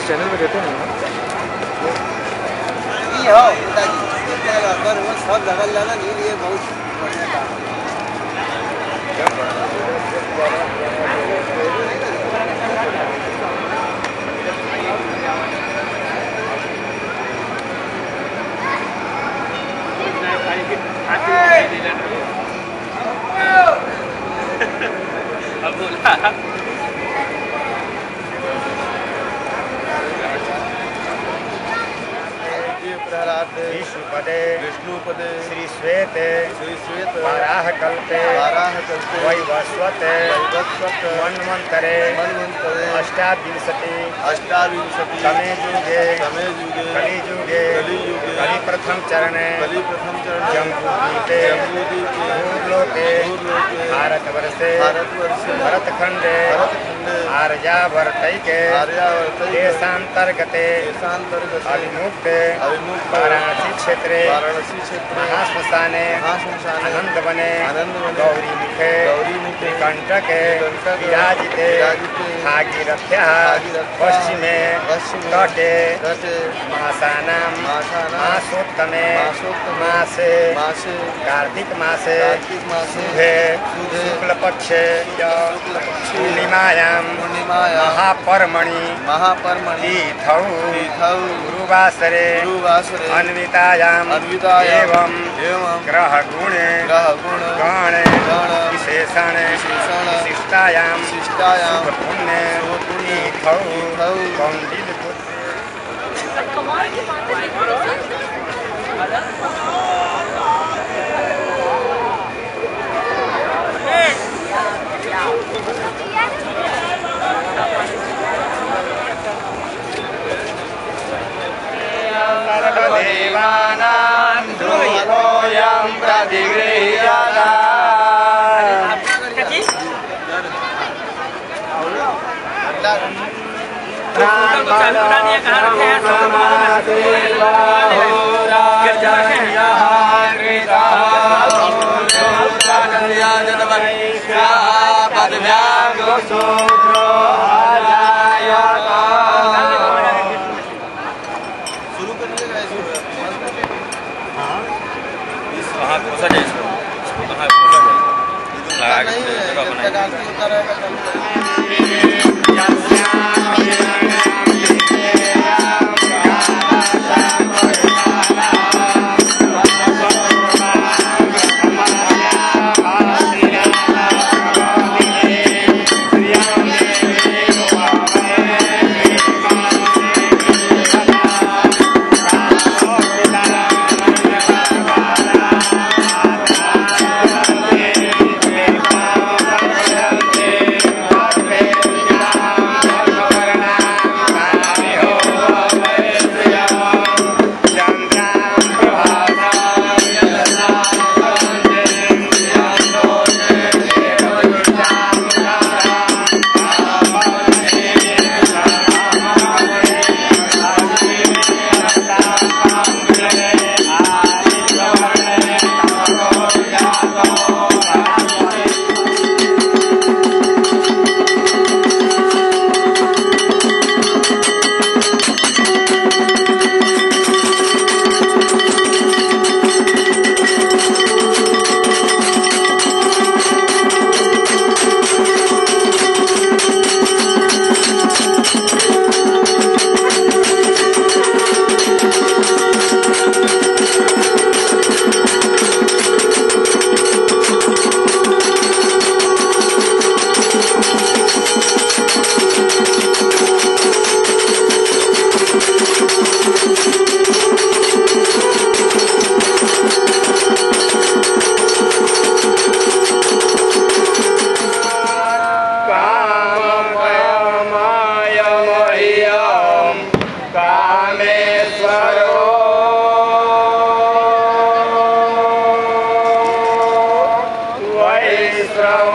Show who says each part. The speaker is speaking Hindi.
Speaker 1: इस चैनल में देते हैं
Speaker 2: सब लगल जाना नहीं लिए बहुत बढ़िया काम
Speaker 3: अब बोला
Speaker 2: विष्णुपदे विष्णुपदे
Speaker 3: श्री श्वेत
Speaker 2: वाराह कल्पे
Speaker 3: वैवस्वते मन्वन्तरे अष्टाविंशति तमे युगे कलियुगे कलिप्रथम चरणे जम्बूद्वीपे भूर्लोके भारतवर्षे भरतखण्डे आर्यावर्तैके देशान्तर्गते अभिमुक्ते वाराणसी क्षेत्रे महाश्मशाने आनंदवने गौरीमुखे कंटके विराजिते भागीरथ्याः पश्चिमे तटे मासानां मासोत्तमे मासे कार्तिक मासे शुभे शुक्लपक्षे पूर्णिमायां महापर्मणि तीर्थौ गुरुवासरे अन्वितायाम एवं ग्रहगुणे गणे विशेषण शिष्टायाम पुण्य तीर्थौ सर्वदेवानां ध्रुवोऽयं प्रतिगृह्यते
Speaker 4: Israel.